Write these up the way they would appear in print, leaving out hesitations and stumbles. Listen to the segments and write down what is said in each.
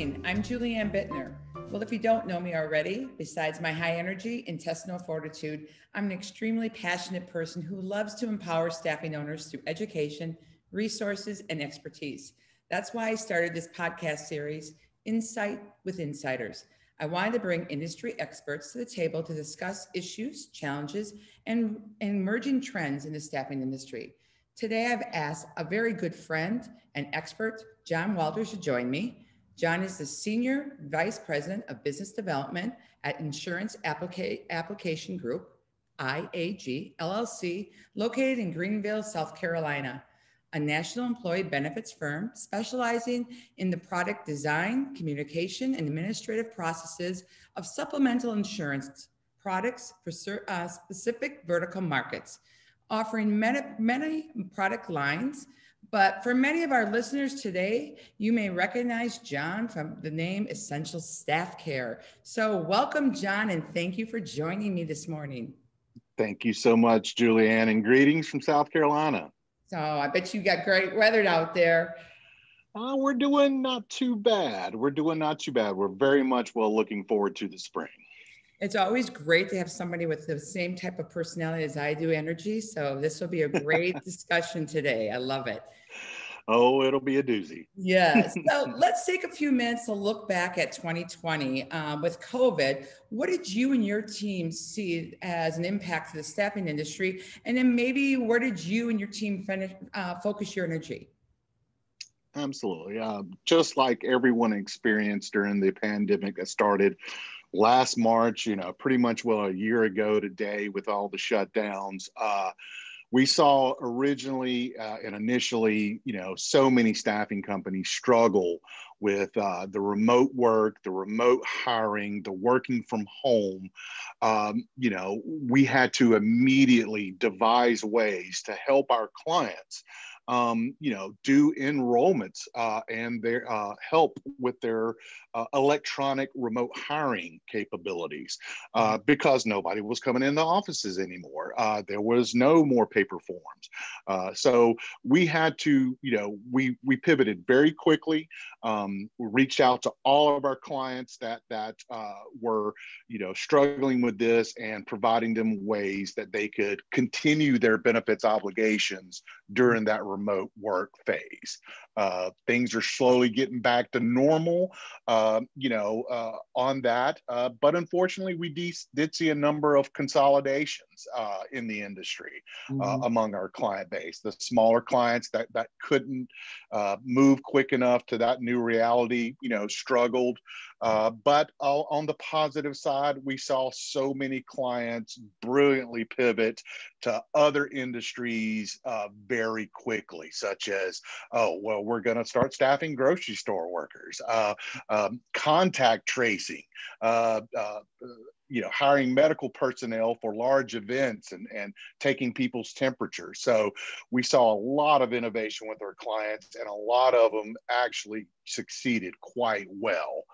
morning. I'm Julianne Bittner. Well, if you don't know me already, besides my high energy, intestinal fortitude, I'm an extremely passionate person who loves to empower staffing owners through education, resources, and expertise. That's why I started this podcast series, Insight with Insiders. I wanted to bring industry experts to the table to discuss issues, challenges, and emerging trends in the staffing industry. Today, I've asked a very good friend and expert, John Walters, to join me. John is the Senior Vice President of Business Development at Insurance Application Group, IAG, LLC, located in Greenville, South Carolina, a national employee benefits firm specializing in the product design, communication, and administrative processes of supplemental insurance products for specific vertical markets, offering many product lines. But for many of our listeners today, you may recognize John from the name Essential StaffCARE. So welcome, John, and thank you for joining me this morning. Thank you so much, Julianne, and greetings from South Carolina. So I bet you got great weather out there. We're doing not too bad. We're very much looking forward to the spring. It's always great to have somebody with the same type of personality as I do, energy. So this will be a great discussion today. I love it. Oh, it'll be a doozy. Yes. So let's take a few minutes to look back at 2020 with COVID. What did you and your team see as an impact to the staffing industry? And then maybe where did you and your team focus your energy? Absolutely. Just like everyone experienced during the pandemic that started last March, pretty much a year ago today with all the shutdowns, we saw originally and initially, so many staffing companies struggle with the remote work, the remote hiring, the working from home. We had to immediately devise ways to help our clients do enrollments and their help with their electronic remote hiring capabilities because nobody was coming in the offices anymore. There was no more paper forms. So we had to, we pivoted very quickly. We reached out to all of our clients that were, struggling with this and providing them ways that they could continue their benefits obligations during that remote work phase. Things are slowly getting back to normal, on that. But unfortunately, we did see a number of consolidations in the industry among our client base. The smaller clients that couldn't move quick enough to that new reality, struggled. But on the positive side, we saw so many clients brilliantly pivot to other industries very quickly, such as, we're going to start staffing grocery store workers, contact tracing, hiring medical personnel for large events and taking people's temperatures. So we saw a lot of innovation with our clients, and a lot of them actually succeeded quite well.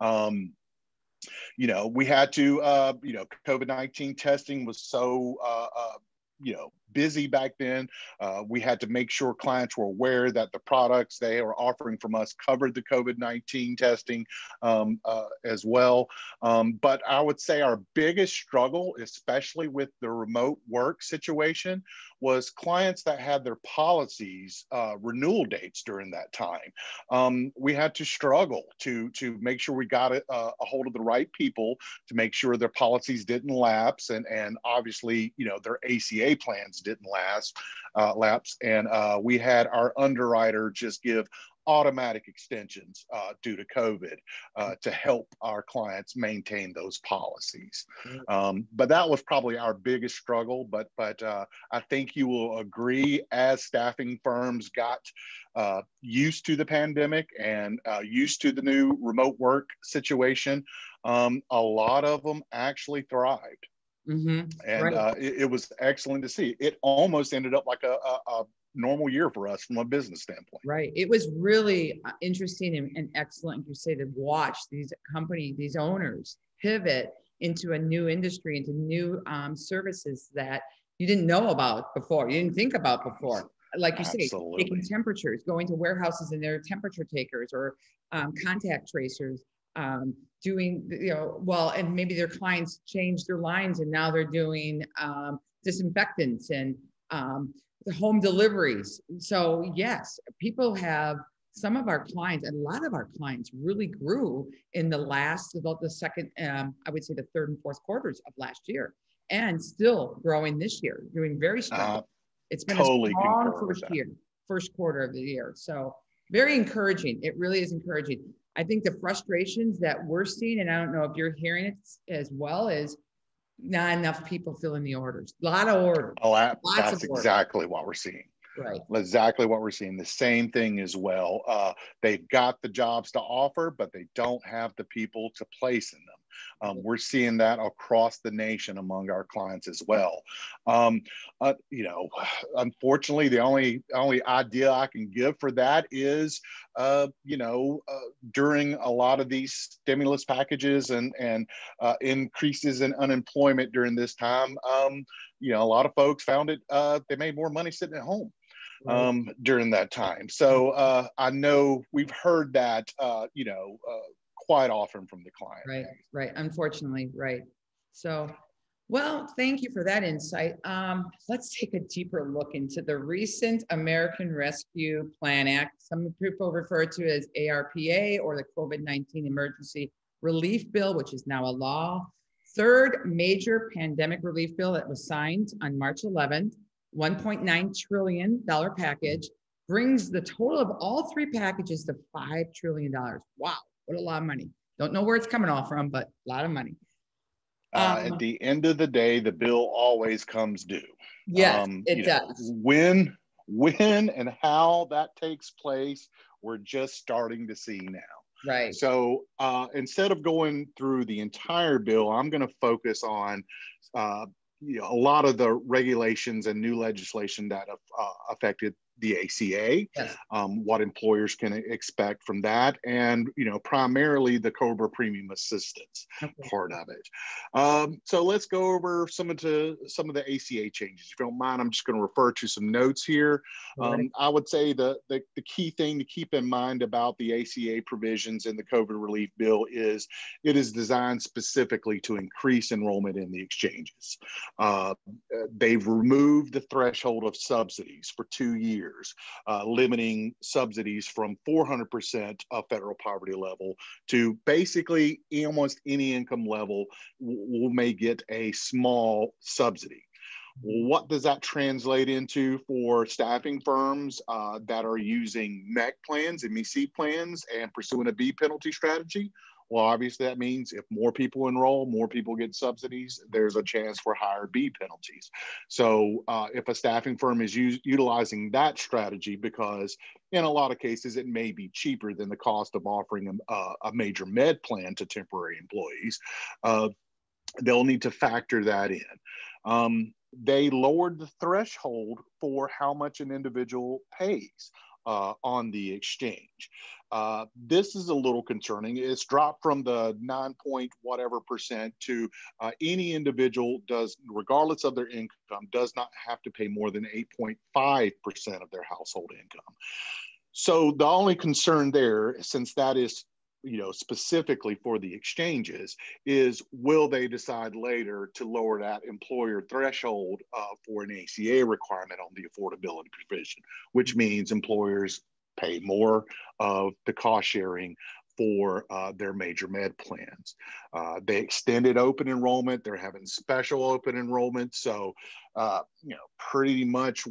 We had to, COVID-19 testing was so, busy back then. We had to make sure clients were aware that the products they were offering from us covered the COVID-19 testing as well. But I would say our biggest struggle, especially with the remote work situation, was clients that had their policies renewal dates during that time. We had to struggle to make sure we got a hold of the right people to make sure their policies didn't lapse, and obviously, their ACA plans didn't lapse. And we had our underwriter just give automatic extensions due to COVID to help our clients maintain those policies. But that was probably our biggest struggle. But I think you will agree, as staffing firms got used to the pandemic and used to the new remote work situation, a lot of them actually thrived. And right. It was excellent to see. It almost ended up like a normal year for us from a business standpoint. Right. It was really interesting and excellent, you say, to watch these companies, these owners pivot into a new industry, into new services that you didn't know about before, you didn't think about before. like you say, taking Absolutely. temperatures, going to warehouses and their temperature takers or contact tracers, doing, well, and maybe their clients changed their lines and now they're doing disinfectants and the home deliveries. So yes, people have, some of our clients, and a lot of our clients really grew in the last, about the second, I would say the third and fourth quarters of last year, and still growing this year, doing very strong. It's been a Totally strong concur with that. first quarter of the year. So very encouraging. It really is encouraging. I think the frustrations that we're seeing, and I don't know if you're hearing it as well, is not enough people filling the orders. A lot of orders. Oh, Lots that's of orders. exactly what we're seeing. Right. Exactly what we're seeing. The same thing as well. They've got the jobs to offer, but they don't have the people to place in them. We're seeing that across the nation among our clients as well. Unfortunately, the only idea I can give for that is, during a lot of these stimulus packages and increases in unemployment during this time, a lot of folks found it, they made more money sitting at home. Right. During that time. So I know we've heard that, quite often from the client. Right, right. Unfortunately, right. So, well, thank you for that insight. Let's take a deeper look into the recent American Rescue Plan Act. Some people refer to it as ARPA, or the COVID-19 Emergency Relief Bill, which is now a law. Third major pandemic relief bill that was signed on March 11th. $1.9 trillion package, brings the total of all three packages to $5 trillion. Wow, what a lot of money. Don't know where it's coming off from, but a lot of money. At the end of the day, the bill always comes due. Yes, it does. When and how that takes place, we're just starting to see now. Right. So instead of going through the entire bill, I'm going to focus on a lot of the regulations and new legislation that have affected the ACA, yes. What employers can expect from that, and primarily the COBRA premium assistance part of it. So let's go over some of the ACA changes. If you don't mind, I'm just going to refer to some notes here. I would say the key thing to keep in mind about the ACA provisions in the COVID relief bill is it is designed specifically to increase enrollment in the exchanges. They've removed the threshold of subsidies for 2 years. Limiting subsidies from 400% of federal poverty level to basically almost any income level may get a small subsidy. What does that translate into for staffing firms that are using MEC plans, MEC plans, and pursuing a B penalty strategy? Well, obviously that means if more people enroll, more people get subsidies, there's a chance for higher B penalties. So if a staffing firm is utilizing that strategy, because in a lot of cases it may be cheaper than the cost of offering a major med plan to temporary employees, they'll need to factor that in. They lowered the threshold for how much an individual pays on the exchange. This is a little concerning. It's dropped from the 9-point-whatever% to any individual does, regardless of their income, does not have to pay more than 8.5% of their household income. So the only concern there, since that is specifically for the exchanges, is will they decide later to lower that employer threshold for an ACA requirement on the affordability provision, which means employers pay more of the cost sharing for their major med plans. They extended open enrollment. They're having special open enrollment. So, pretty much,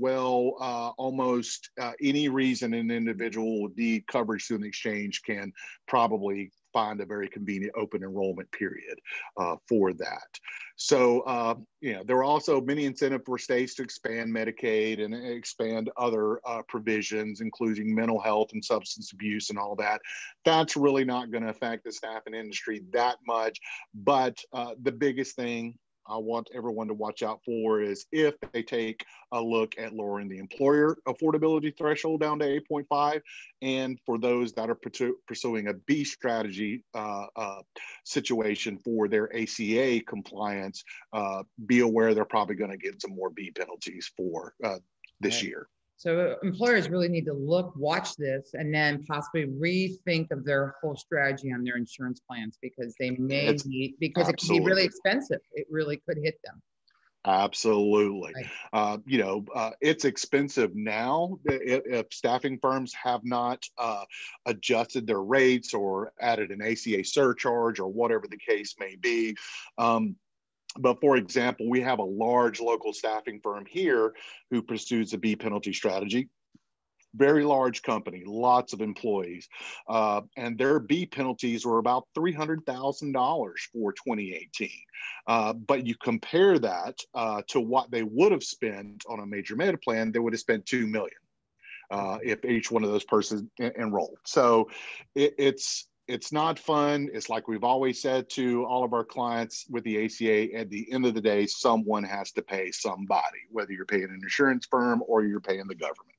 almost any reason an individual would need coverage through an exchange can probably find a very convenient open enrollment period for that. So, there are also many incentives for states to expand Medicaid and expand other provisions, including mental health and substance abuse and all that. That's really not going to affect the staffing industry that much. But the biggest thing I want everyone to watch out for is if they take a look at lowering the employer affordability threshold down to 8.5, and for those that are pursuing a B strategy situation for their ACA compliance, be aware they're probably going to get some more B penalties for this year. So employers really need to watch this, and then possibly rethink of their whole strategy on their insurance plans, because they may It's need, because it can be really absolutely. expensive. It really could hit them. Absolutely. Right. It's expensive now if staffing firms have not adjusted their rates or added an ACA surcharge or whatever the case may be. But for example, we have a large local staffing firm here who pursues a B penalty strategy. Very large company, lots of employees, and their B penalties were about $300,000 for 2018. But you compare that to what they would have spent on a major med plan, they would have spent $2 million if each one of those persons enrolled. So it's not fun. It's like we've always said to all of our clients with the ACA, at the end of the day, someone has to pay somebody, whether you're paying an insurance firm or you're paying the government.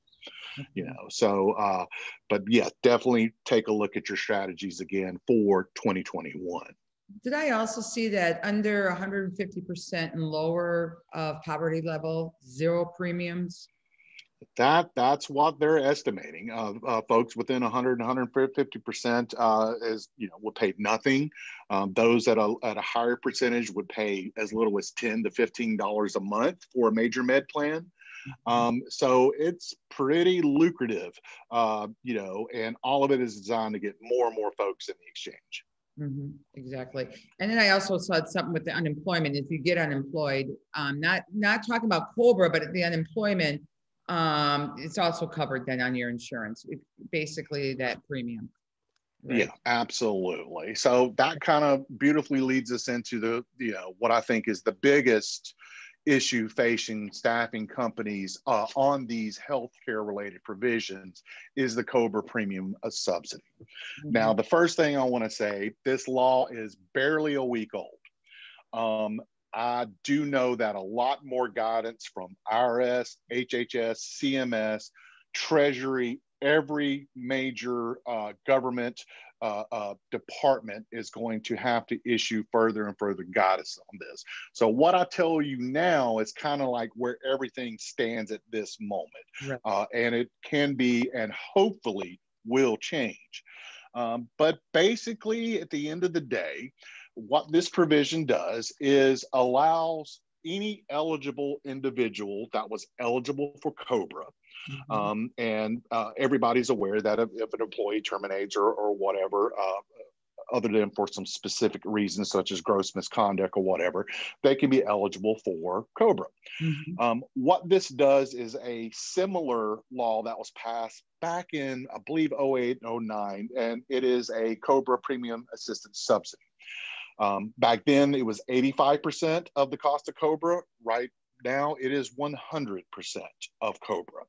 But yeah, definitely take a look at your strategies again for 2021. Did I also see that under 150% and lower of poverty level, zero premiums? That's what they're estimating. Folks within 100 and 150% will pay nothing. Those at a higher percentage would pay as little as $10 to $15 a month for a major med plan. So it's pretty lucrative, and all of it is designed to get more and more folks in the exchange. Exactly. And then I also saw something with the unemployment. If you get unemployed, not talking about COBRA, but the unemployment, it's also covered then on your insurance, basically that premium. Right? Yeah, absolutely. So that kind of beautifully leads us into what I think is the biggest issue facing staffing companies on these healthcare related provisions is the COBRA premium subsidy. Now, the first thing I want to say, this law is barely a week old. I do know that a lot more guidance from IRS, HHS, CMS, Treasury, every major government department is going to have to issue further and further guidance on this. So what I tell you now is kind of like where everything stands at this moment. Right. And it can be and hopefully will change. But basically, at the end of the day, what this provision does is allows any eligible individual that was eligible for COBRA. And everybody's aware that if an employee terminates or whatever, other than for some specific reasons, such as gross misconduct or whatever, they can be eligible for COBRA. What this does is a similar law that was passed back in, I believe, 08, 09, and it is a COBRA premium assistance subsidy. Back then, it was 85% of the cost of COBRA. Right now, it is 100% of COBRA.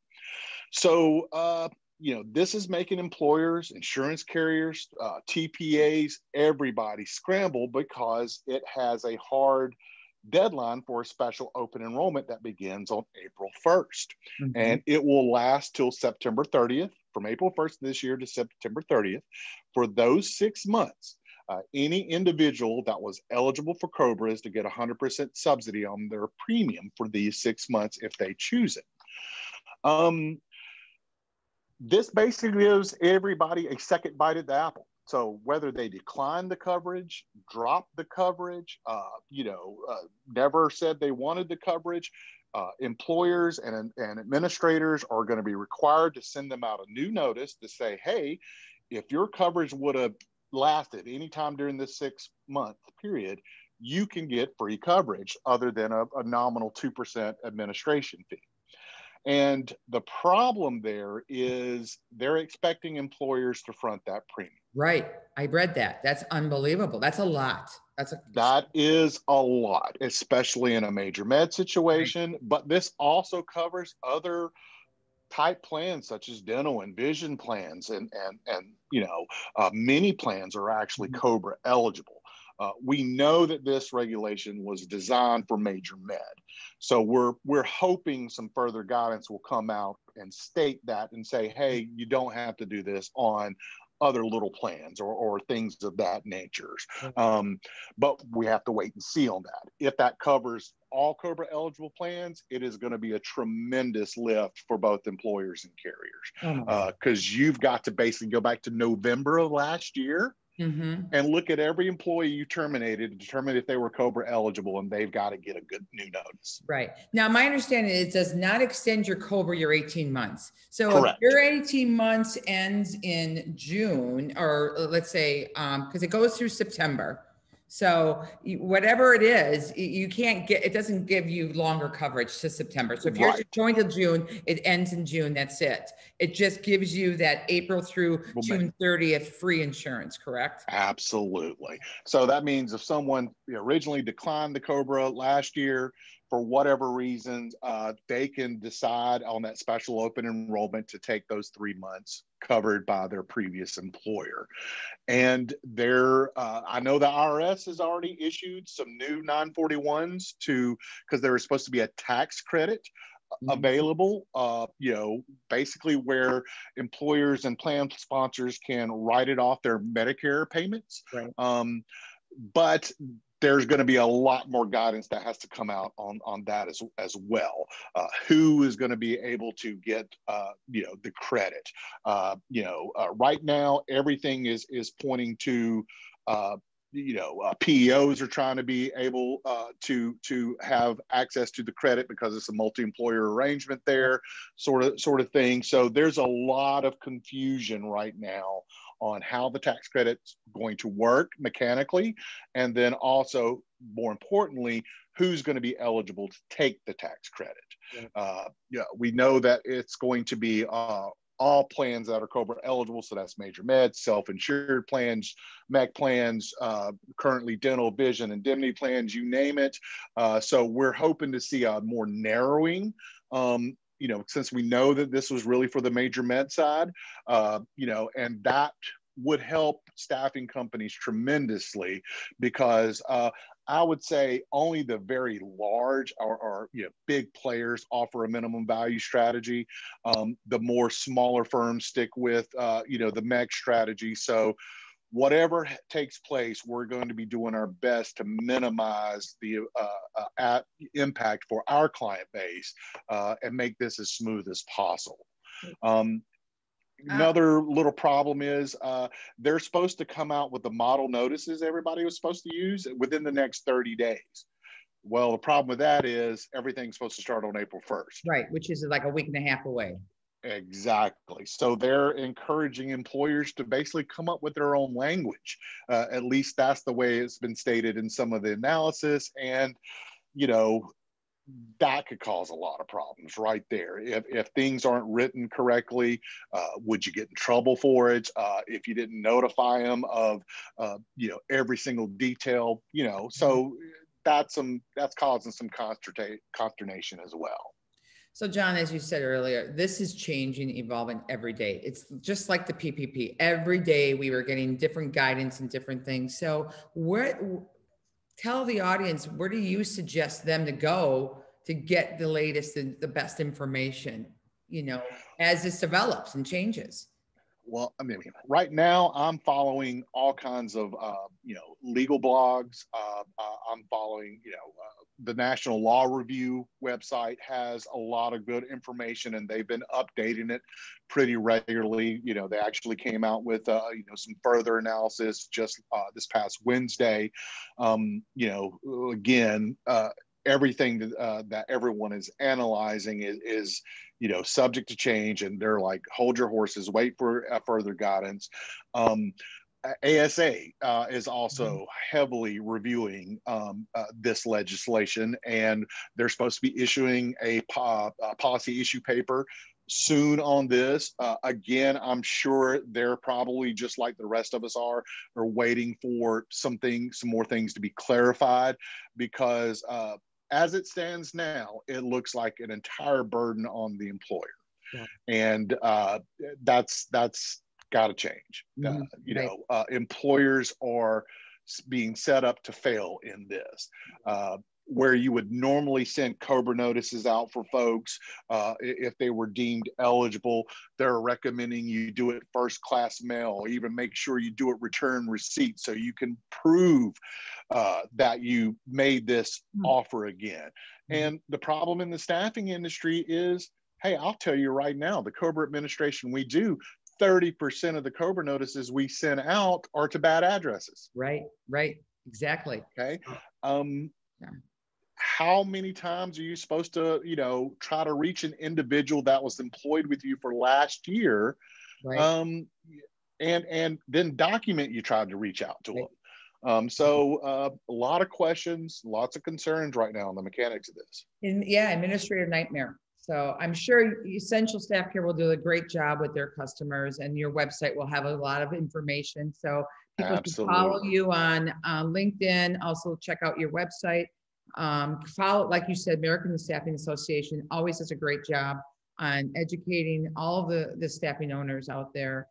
So, this is making employers, insurance carriers, TPAs, everybody scramble because it has a hard deadline for a special open enrollment that begins on April 1st. And it will last till September 30th, from April 1st this year to September 30th. For those 6 months, any individual that was eligible for COBRA is to get 100% subsidy on their premium for these 6 months if they choose it. This basically gives everybody a second bite at the apple. So whether they decline the coverage, drop the coverage, never said they wanted the coverage, employers and administrators are going to be required to send them out a new notice to say, hey, if your coverage would have lasted anytime during this 6-month period, you can get free coverage other than a nominal 2% administration fee. And the problem there is they're expecting employers to front that premium. Right. I read that. That's unbelievable. That's a lot. That is a lot, especially in a major med situation. Right. But this also covers other type plans such as dental and vision plans, and many plans are actually COBRA eligible. We know that this regulation was designed for major med. So we're hoping some further guidance will come out and state that and say, hey, you don't have to do this on other little plans or things of that nature. But we have to wait and see on that. If that covers all COBRA eligible plans, it is going to be a tremendous lift for both employers and carriers, because you've got to basically go back to November of last year and look at every employee you terminated to determine if they were COBRA eligible, and they've got to get a good new notice. Right. Now, my understanding is it does not extend your COBRA your 18 months. So Correct. if your 18 months ends in June, or let's say, because it goes through September. So whatever it is, you can't get, it doesn't give you longer coverage to September. So if you're going to June, it ends in June, that's it. It just gives you that April through June 30th free insurance, correct? Absolutely. So that means if someone originally declined the COBRA last year, for whatever reasons, they can decide on that special open enrollment to take those 3 months covered by their previous employer. And I know the IRS has already issued some new 941s because there was supposed to be a tax credit available, basically where employers and plan sponsors can write it off their Medicare payments. Right. But there's going to be a lot more guidance that has to come out on that as well. Who is going to be able to get, the credit? Right now, everything is pointing to, PEOs are trying to be able to have access to the credit because it's a multi-employer arrangement there, sort of thing. So there's a lot of confusion right now on how the tax credit's going to work mechanically, and then also, more importantly, who's going to be eligible to take the tax credit. We know that it's going to be all plans that are COBRA eligible, so that's major med, self-insured plans, MEC plans, currently dental, vision, indemnity plans, you name it. So we're hoping to see a more narrowing, since we know that this was really for the major med side, and that would help staffing companies tremendously, because I would say only the very large or big players offer a minimum value strategy. The more smaller firms stick with the MEC strategy. So whatever takes place, we're going to be doing our best to minimize the impact for our client base and make this as smooth as possible. Another little problem is they're supposed to come out with the model notices everybody was supposed to use within the next 30 days. Well, the problem with that is everything's supposed to start on April 1st. Right, which is like a week and a half away. Exactly. So they're encouraging employers to basically come up with their own language. At least that's the way it's been stated in some of the analysis. And, that could cause a lot of problems right there. If things aren't written correctly, would you get in trouble for it? If you didn't notify them of, every single detail, so that's causing some consternation as well. So John, as you said earlier, this is changing, evolving every day. It's just like the PPP. Every day we were getting different guidance and different things. So tell the audience, where do you suggest them to go to get the latest and the best information, as this develops and changes? Well, I mean, right now I'm following all kinds of, legal blogs. I'm following, the National Law Review website has a lot of good information, and they've been updating it pretty regularly. They actually came out with, some further analysis just this past Wednesday. Again, everything that everyone is analyzing is subject to change, and they're like, hold your horses, wait for further guidance. ASA is also heavily reviewing this legislation, and they're supposed to be issuing a policy issue paper soon on this. Again, I'm sure they're probably just like the rest of us are waiting for some more things to be clarified, because as it stands now, it looks like an entire burden on the employer. Yeah. And that's got to change. Employers are being set up to fail in this. where you would normally send COBRA notices out for folks if they were deemed eligible. They're recommending you do it first class mail, even make sure you do it return receipt so you can prove that you made this offer again. And the problem in the staffing industry is, hey, I'll tell you right now, the COBRA administration we do, 30% of the COBRA notices we send out are to bad addresses. Right, exactly. Okay. Yeah. How many times are you supposed to, try to reach an individual that was employed with you for last year, right. And then document you tried to reach out to Right. them? So a lot of questions, lots of concerns right now on the mechanics of this. Administrative nightmare. So I'm sure Essential StaffCARE will do a great job with their customers, and your website will have a lot of information. So people should follow you on LinkedIn. Also check out your website. Follow, like you said, American Staffing Association always does a great job on educating all of the staffing owners out there.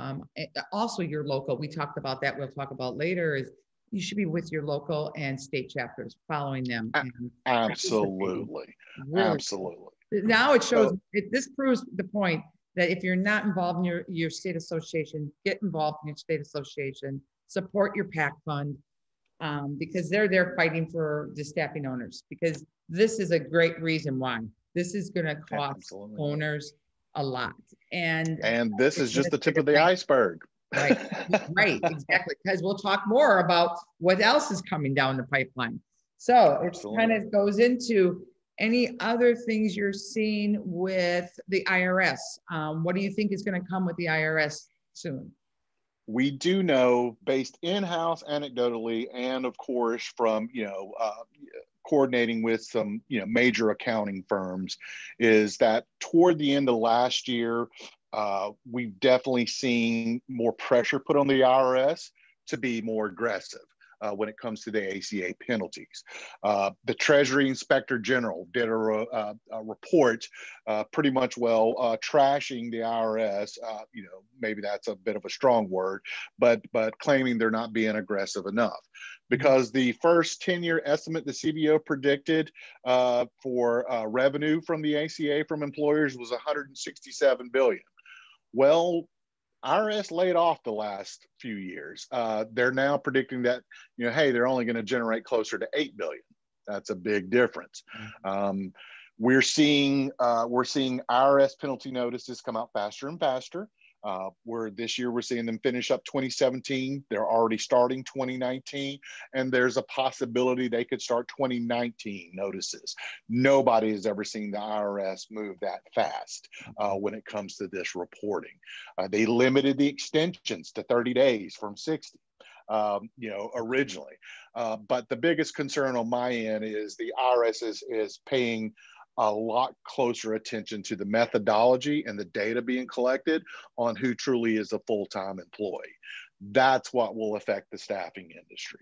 Also your local, we talked about that, we'll talk about later, is you should be with your local and state chapters, following them. Absolutely. Really. Absolutely. Now it shows, this proves the point that if you're not involved in your state association, get involved in your state association, support your PAC fund, because they're there fighting for the staffing owners, because this is a great reason why. This is going to cost owners a lot. And this is just the tip of the iceberg. Right, exactly. Because we'll talk more about what else is coming down the pipeline. So it kind of goes into any other things you're seeing with the IRS. What do you think is going to come with the IRS soon? We do know, based in-house anecdotally, and of course from coordinating with some major accounting firms, is that toward the end of last year, we've definitely seen more pressure put on the IRS to be more aggressive when it comes to the ACA penalties. The Treasury Inspector General did a report pretty much trashing the IRS. Maybe that's a bit of a strong word, but claiming they're not being aggressive enough. Because the first 10-year estimate the CBO predicted for revenue from the ACA from employers was $167 billion. Well, IRS laid off the last few years. They're now predicting that, hey, they're only going to generate closer to $8 billion. That's a big difference. We're seeing IRS penalty notices come out faster and faster. Where this year we're seeing them finish up 2017. They're already starting 2019, and there's a possibility they could start 2019 notices. Nobody has ever seen the IRS move that fast when it comes to this reporting. They limited the extensions to 30 days from 60. Originally. But the biggest concern on my end is the IRS is paying a lot closer attention to the methodology and the data being collected on who truly is a full-time employee. That's what will affect the staffing industry.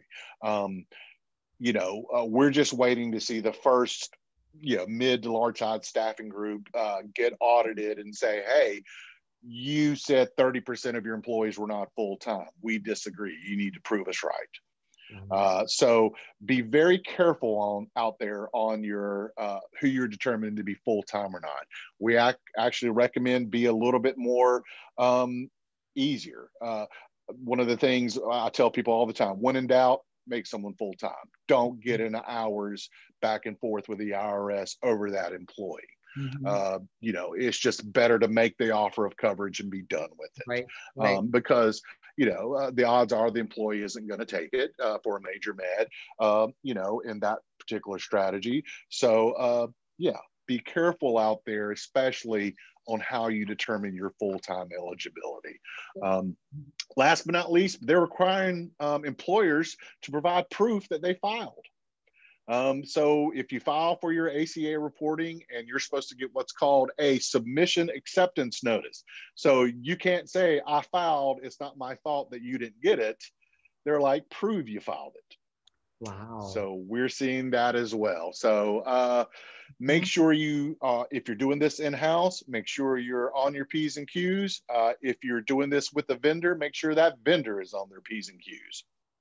We're just waiting to see the first, mid to large size staffing group get audited and say, hey, you said 30% of your employees were not full-time. We disagree. You need to prove us right. So be very careful out there on your who you're determining to be full-time or not. We actually recommend be a little bit more easier. One of the things I tell people all the time, when in doubt, make someone full-time. Don't get into hours back and forth with the IRS over that employee. It's just better to make the offer of coverage and be done with it. Right. Because the odds are the employee isn't going to take it for a major med, in that particular strategy. So, be careful out there, especially on how you determine your full-time eligibility. Last but not least, they're requiring employers to provide proof that they filed. So if you file for your ACA reporting, and you're supposed to get what's called a submission acceptance notice. So you can't say, I filed, it's not my fault that you didn't get it. They're like, prove you filed it. Wow. So we're seeing that as well. So make sure you, if you're doing this in-house, make sure you're on your P's and Q's. If you're doing this with a vendor, make sure that vendor is on their P's and Q's.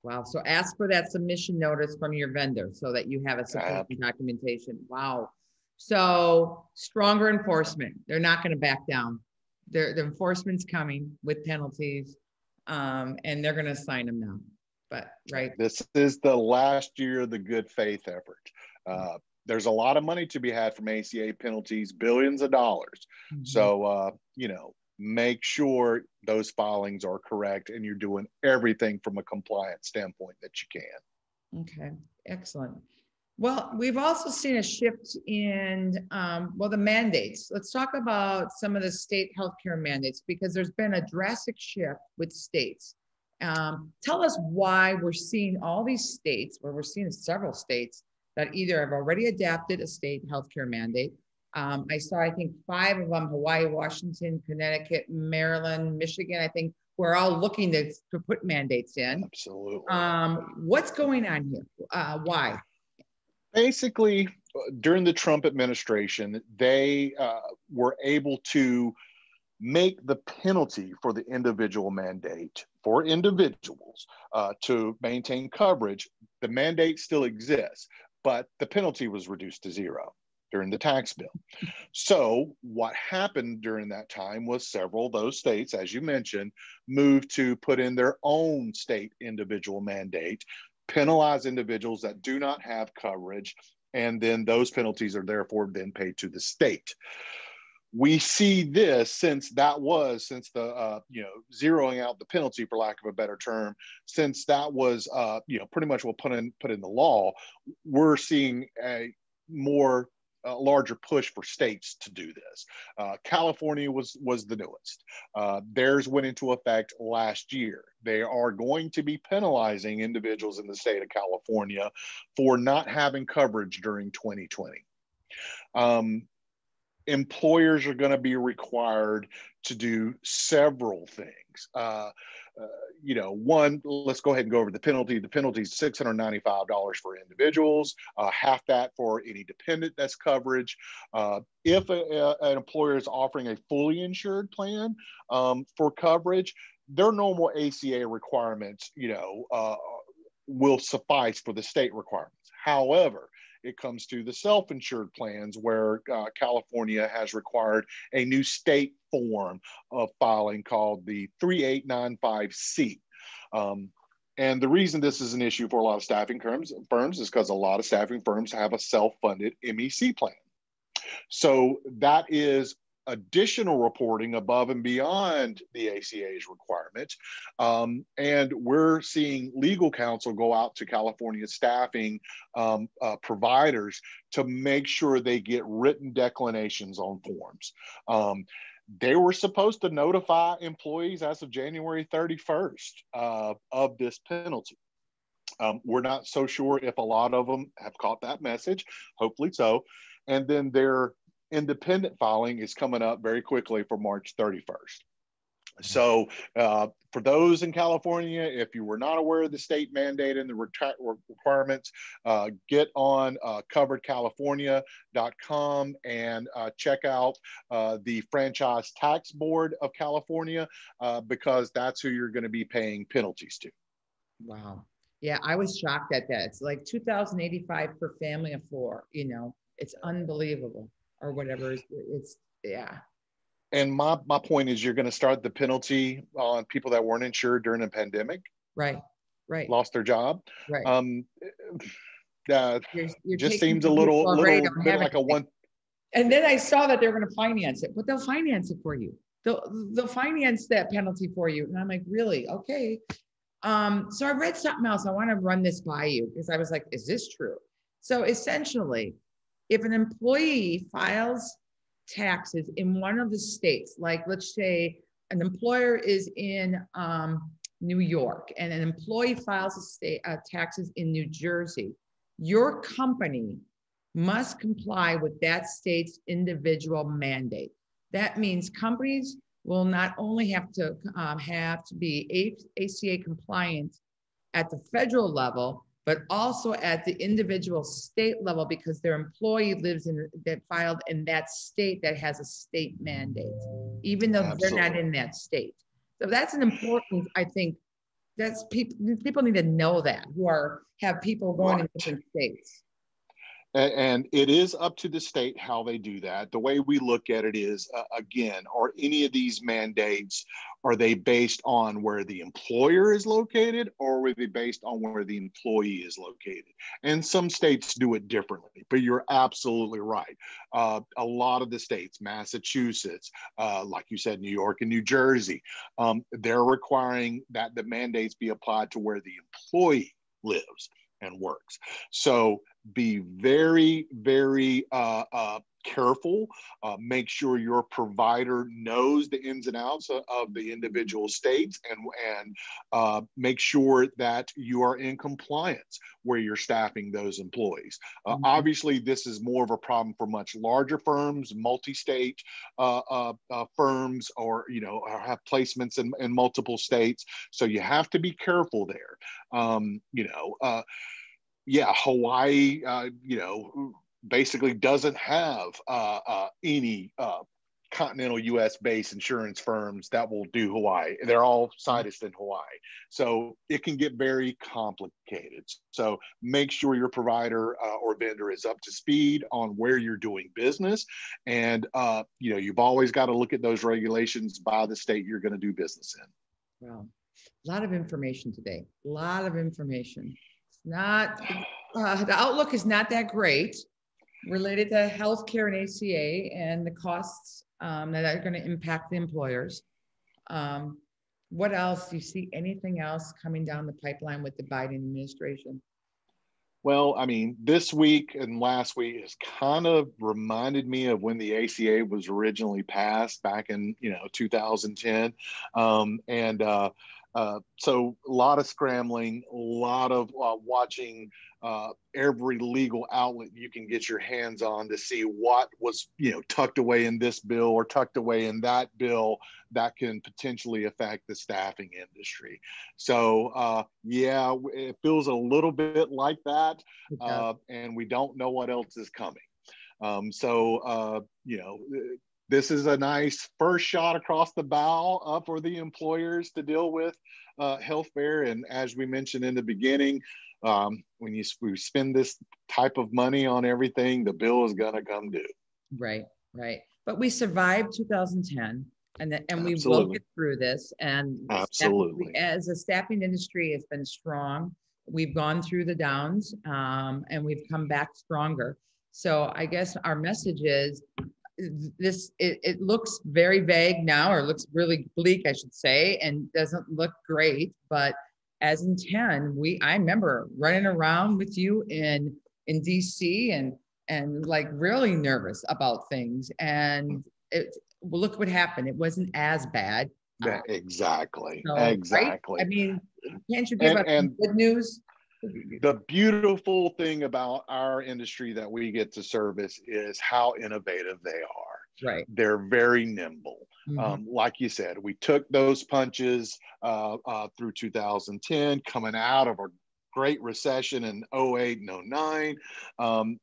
Wow. So ask for that submission notice from your vendor so that you have a Uh, supporting documentation. Wow. So stronger enforcement. They're not going to back down. The enforcement's coming with penalties, and they're going to sign them now. But right. This is the last year of the good faith effort. There's a lot of money to be had from ACA penalties, billions of dollars. Mm-hmm. So, make sure those filings are correct and you're doing everything from a compliance standpoint that you can. Okay, excellent. Well, we've also seen a shift in, the mandates. Let's talk about some of the state healthcare mandates because there's been a drastic shift with states. Tell us why we're seeing all these states, where we're seeing several states that either have already adapted a state healthcare mandate. I saw, I think, 5 of them: Hawaii, Washington, Connecticut, Maryland, Michigan. I think we're all looking to put mandates in. Absolutely. What's going on here? Why? Basically, during the Trump administration, they were able to make the penalty for the individual mandate for individuals to maintain coverage. The mandate still exists, but the penalty was reduced to 0 during the tax bill. So what happened during that time was several of those states, as you mentioned, moved to put in their own state individual mandate, penalize individuals that do not have coverage, and then those penalties are therefore then paid to the state. We see this since the zeroing out the penalty, for lack of a better term, since that was pretty much what put in the law. We're seeing a larger push for states to do this. California was the newest. Theirs went into effect last year. They are going to be penalizing individuals in the state of California for not having coverage during 2020. Employers are going to be required to do several things. One, let's go ahead and go over the penalty. The penalty is $695 for individuals, half that for any dependent that's coverage. If an employer is offering a fully insured plan for coverage, their normal ACA requirements, will suffice for the state requirements. However, it comes to the self-insured plans where California has required a new state form of filing called the 3895C. And the reason this is an issue for a lot of staffing firms is because a lot of staffing firms have a self-funded MEC plan. So that is additional reporting above and beyond the ACA's requirements. And we're seeing legal counsel go out to California staffing providers to make sure they get written declinations on forms. They were supposed to notify employees as of January 31st of this penalty. We're not so sure if a lot of them have caught that message, hopefully so. And then their independent filing is coming up very quickly for March 31st. So for those in California, if you were not aware of the state mandate and the requirements, get on coveredcalifornia.com and check out the Franchise Tax Board of California because that's who you're going to be paying penalties to. Wow. Yeah, I was shocked at that. It's like $2,085 per family of 4, it's unbelievable. Or whatever, it's yeah. And my point is, you're going to start the penalty on people that weren't insured during a pandemic, right, lost their job. Right. You're just seems a little bit like a one. And then I saw that they're going to finance it, but they'll finance it for you. They'll finance that penalty for you, and I'm like, really? Okay. So I read something else. I want to run this by you because I was like, is this true? So essentially, if an employee files taxes in one of the states, like let's say an employer is in New York and an employee files taxes in New Jersey, your company must comply with that state's individual mandate. That means companies will not only have to be ACA compliant at the federal level, but also at the individual state level because their employee lives that filed in that state that has a state mandate, even though Absolutely. They're not in that state. So that's an important, I think, That's people need to know that who have people going in different states. And it is up to the state how they do that. The way we look at it is, again, are any of these mandates, are they based on where the employer is located, or are they based on where the employee is located? And some states do it differently, but you're absolutely right. A lot of the states, Massachusetts, like you said, New York and New Jersey, they're requiring that the mandates be applied to where the employee lives and works. So be very, very careful. Make sure your provider knows the ins and outs of the individual states, and make sure that you are in compliance where you're staffing those employees. Obviously, this is more of a problem for much larger firms, multi-state firms, or have placements in multiple states. So you have to be careful there. Yeah, Hawaii, basically doesn't have any continental US-based insurance firms that will do Hawaii. They're all sited in Hawaii. So it can get very complicated. So make sure your provider or vendor is up to speed on where you're doing business. And, you've always got to look at those regulations by the state you're going to do business in. Wow. A lot of information today. A lot of information. Not the outlook is not that great related to healthcare and ACA and the costs that are going to impact the employers. What else? Do you see anything else coming down the pipeline with the Biden administration? Well, I mean, this week and last week has kind of reminded me of when the ACA was originally passed back in 2010, so a lot of scrambling, a lot of watching every legal outlet you can get your hands on to see what was tucked away in this bill or tucked away in that bill that can potentially affect the staffing industry. So yeah, it feels a little bit like that, and we don't know what else is coming. This is a nice first shot across the bow for the employers to deal with healthcare. And as we mentioned in the beginning, when we spend this type of money on everything, the bill is going to come due. Right, right. But we survived 2010, and we will get through this. And absolutely, as a staffing industry, it's been strong. We've gone through the downs, and we've come back stronger. So I guess our message is, it looks very vague now, or looks really bleak, I should say, and doesn't look great. But as in 10, I remember running around with you in DC and like really nervous about things. And look what happened. It wasn't as bad. Exactly. So, exactly. Right? I mean, can't you give us good news? The beautiful thing about our industry that we get to service is how innovative they are. Right. They're very nimble. Like you said, we took those punches through 2010, coming out of a great recession in 08 and 09,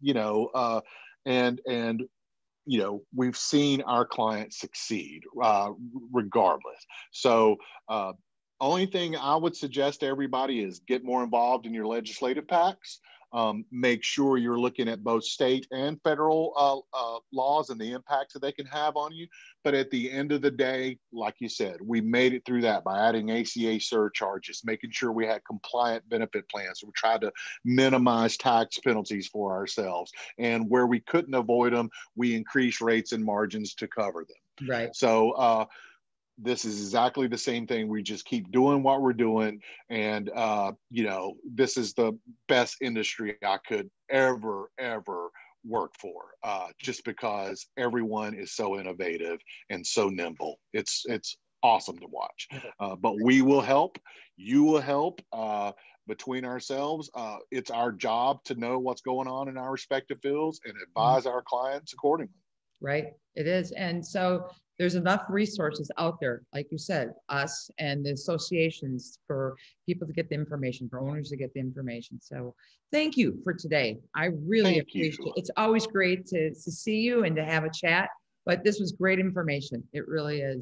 we've seen our clients succeed regardless. So only thing I would suggest to everybody is get more involved in your legislative PACs. Make sure you're looking at both state and federal laws and the impacts that they can have on you. But at the end of the day, like you said, we made it through that by adding ACA surcharges, making sure we had compliant benefit plans. We tried to minimize tax penalties for ourselves. And where we couldn't avoid them, we increased rates and margins to cover them. Right. So this is exactly the same thing. We just keep doing what we're doing. And, this is the best industry I could ever work for, just because everyone is so innovative and so nimble. It's awesome to watch. But we will help. You will help. Between ourselves, it's our job to know what's going on in our respective fields and advise our clients accordingly. Right. It is. And so there's enough resources out there, like you said, us and the associations, for people to get the information, for owners to get the information. So thank you for today. I really appreciate it. It's always great to see you and to have a chat, but this was great information. It really is.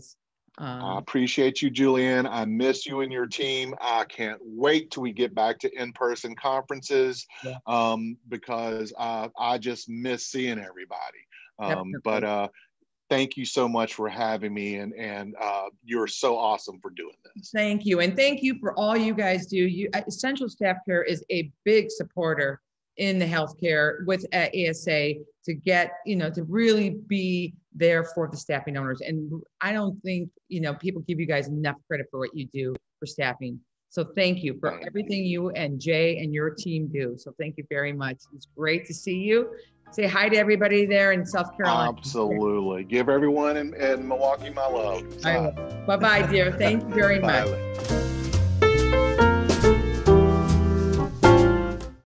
I appreciate you, Julianne. I miss you and your team. I can't wait till we get back to in-person conferences, because I just miss seeing everybody. But thank you so much for having me, and you're so awesome for doing this. Thank you. And thank you for all you guys do. Essential Staff Care is a big supporter in the healthcare with ASA to get, to really be there for the staffing owners. And I don't think, people give you guys enough credit for what you do for staffing. So thank you for everything you and Jay and your team do. So thank you very much. It's great to see you. Say hi to everybody there in South Carolina. Absolutely. Give everyone in Milwaukee my love. Bye-bye, dear. Thank you very much.